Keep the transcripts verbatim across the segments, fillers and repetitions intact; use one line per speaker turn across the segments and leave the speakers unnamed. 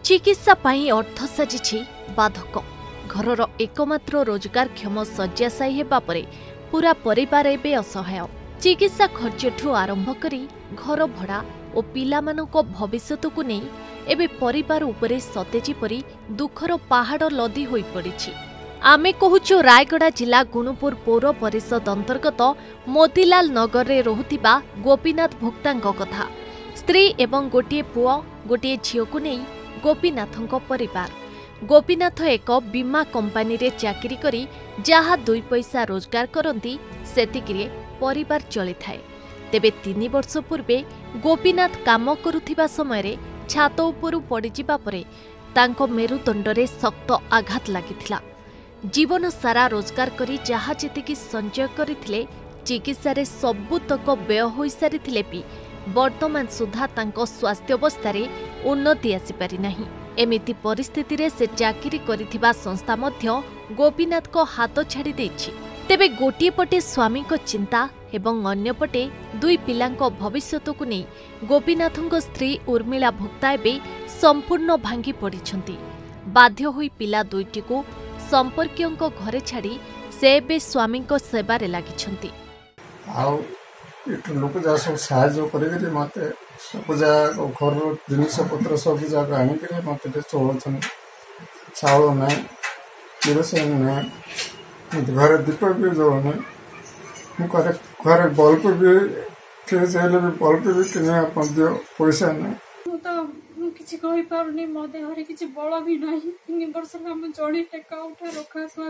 चिकित्सा पाई अर्थ साजिछि बाधक। घरर एकमात्र रोजगारक्षम शय्याशायी हेबा परे पूरा परिवार एबे असहाय। चिकित्सा खर्चठू आरंभ करी घर भड़ा और पिलामानक भविष्यतकु नै एबे परिवार उपरे सतेजी परी दुखर पहाड़ लदी होई पड़िछि। आमे कहूछु रायगड़ा जिला गुणुपुर पौर परिषद अंतर्गत मोतीलाल नगर रे रहुथिबा गोपीनाथ भोक्तांक कथा। स्त्री एवं गोटे पुओ गोटे झियोकु नै गोपीनाथंक परिवार। गोपीनाथ एक बीमा कंपानी रे चाकरी करी जहा दुई पैसा रोजगार करती सेतिकिरे परिवार चली थाए। तेबे तीन वर्ष पूर्वे गोपीनाथ काम करुथिबा समय रे छात उपरु पड़िजिबा परे तांको मेरुदंडरे शक्त आघात लागिथिला। जीवन सारा रोजगार करी जहा जेतिकी संचय करिथिले चिकित्सा रे सबुतक व्यय होई सारिथिले भी वर्तमान सुधा तांको स्वास्थ्यावस्था रे उन्नति आसी पारि नाही। एमिति परिस्थिति रे से चाकरी करिथिबा संस्था मध्य गोपीनाथ को हाथ छाड़ी देछि। तेबे गोटिए पटे स्वामी को चिंता एवं अन्य पटे दुई पिलांको भविष्यतकु नै गोपीनाथंको स्त्री उर्मिला भोक्ता एबे संपूर्ण भांगी पड़िछंती। बाध्य होई पिला दुईटिकु संपर्कीयंको घरे छाड़ी से एबे स्वामींको सेबारे लागिछंती।
आउ लोक जा सब साहाय्य करे मत सब जा घर जिनिस पत्र सब जाक आनिक मत चलुन। चाउल ना किरोसिन ना घर दीप भी जलुन। मुझे घर बल्ब भी चाहिए भी बल्ब भी किने पैसा ना
किसी कही पारुनी मो देहरे किसी बल भी ना। तीन वर्ष काम जड़े टेका उठा रखा छुआ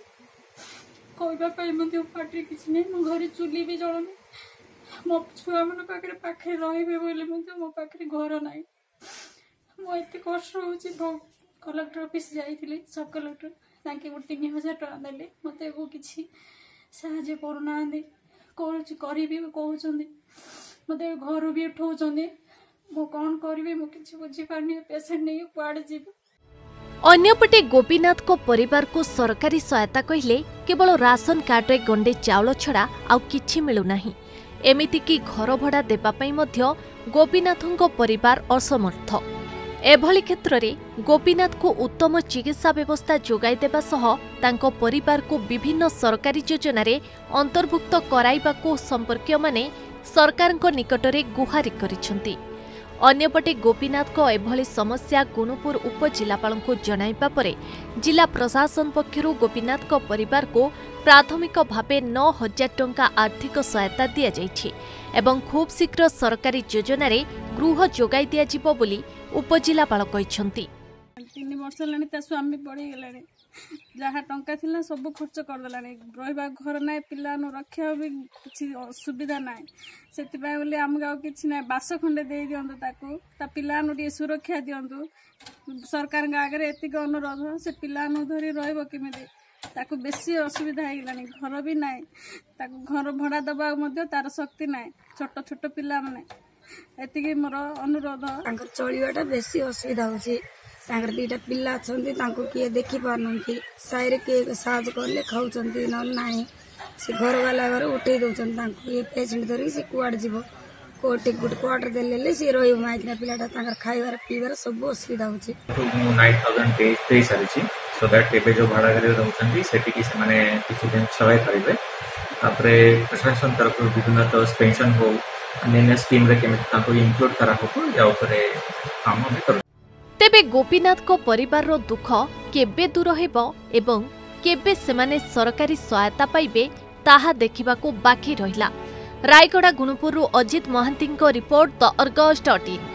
कर पार्टी किसी नहीं। मो घर चुली भी जलुनी। मो छुआ मान पाखे पाखे रे मो पाखे घर ना। मुझे कष्ट हो कलेक्टर ऑफिस जाइली सब कलेक्टर ताकि गोटे तीन हजार टाँग देले मत किसी साहाଯ୍य करना करी कहते मत घर भी उठाऊँ। मु कौन करी मु किसी बुझीपारनी पेसेंट नहीं कुआड़े जीव।
अन्यपटे गोपीनाथ को परिवार को सरकारी सहायता कहले केवल राशन कार्ड रे गंडे चाउल छड़ा आउ किछि मिलु नाही। एमिति कि घर भड़ा देबा पई मध्य गोपीनाथंको परिवार असमर्थ। एभली क्षेत्र रे गोपीनाथ को उत्तम चिकित्सा व्यवस्था जोगाई देबा सह तांको परिवार को विभिन्न सरकारी योजना रे अंतर्भुक्त कराइबाको संपर्कीय माने सरकारक निकटरे गुहारि करिसंती। अन्यपटे गोपीनाथ को एभली समस्या गुणुपुर उपजिलापालଙ୍କୁ जणाइबा परे जिला प्रशासन पक्षरु गोपीनाथ को परिवार को प्राथमिक भावे नौ हजार टंका आर्थिक सहायता दिया जाइछि एवं खूब शीघ्र सरकारी योजना रे गृह जोगाई दिया जिवो बोली उपजिलापाल कहिसंती।
तीन वर्ष लानी ता स्वामी पड़ी गलानी जहाँ टंका थिला सब खर्च कर देलानी। रहिबा घर ना पिला रखा भी किसी सुविधा ना से बोले आमको आउ कि ना बास खंडे दे दिंतु ताकू ता पिला सुरक्षा दिंतु। सरकार आगे एतिक अनुरोध से पिला धरी रमी ताकू बेसी असुविधा होगलानी। घर भी ना घर भड़ा दबा तार शक्ति ना छोट छोट पिला माने एतिक मोर अनुरोध।
चलवाटा बेसी असुविधा होची। दीटा पिला अच्छा किए देखी पारना साइरे किए साहय कले खाऊँ ना ना से घर वाला घर उठे दौरान ये पेसेंट धरिक सी कुआड़े जीव कोटे गोटे क्वार्टर देले सी रहीकिना पिलाटा खाइबार पीबार सब असुविधा होची।
नाइन थाउजेंड दे सारी सो दैट एबे जो भाड़ा घर रोचंती सेटिकी से माने किछि दिन चलाई पारिबे। तापरे प्रशासन तरफ विभिन्न तो पेंशन हो अन्य स्कीम रे केमे ताको इंक्लूड करा हो या ऊपर काम भी कर।
तेबे गोपीनाथ को परिवार रो दुख केबे दूर हेबो एवं केबे सेमाने सरकारी सहायता पाइबे ताहा देखिबाको बाकी रहिला। Rayagada Gunupur Ajit Mohanty report the Argus dot in.